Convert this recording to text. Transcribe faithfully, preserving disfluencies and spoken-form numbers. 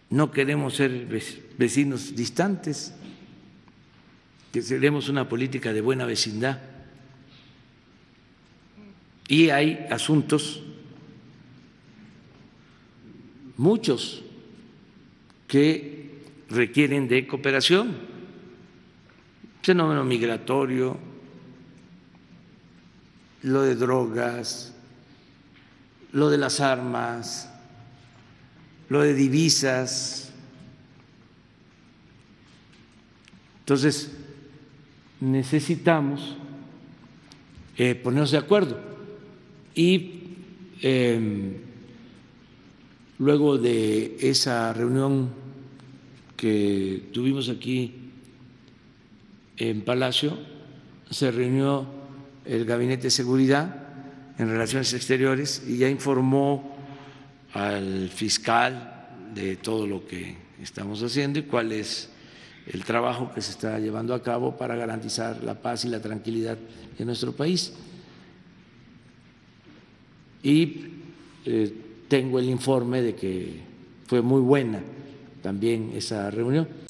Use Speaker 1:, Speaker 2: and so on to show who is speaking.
Speaker 1: no queremos ser vecinos distantes, que queremos una política de buena vecindad. Y hay asuntos, muchos, que requieren de cooperación, fenómeno migratorio, lo de drogas, lo de las armas, lo de divisas. Entonces, necesitamos eh, ponernos de acuerdo y eh, luego de esa reunión que tuvimos aquí en Palacio, se reunió el Gabinete de Seguridad en Relaciones Exteriores y ya informó al fiscal de todo lo que estamos haciendo y cuál es el trabajo que se está llevando a cabo para garantizar la paz y la tranquilidad en nuestro país. Y eh, tengo el informe de que fue muy buena también esa reunión.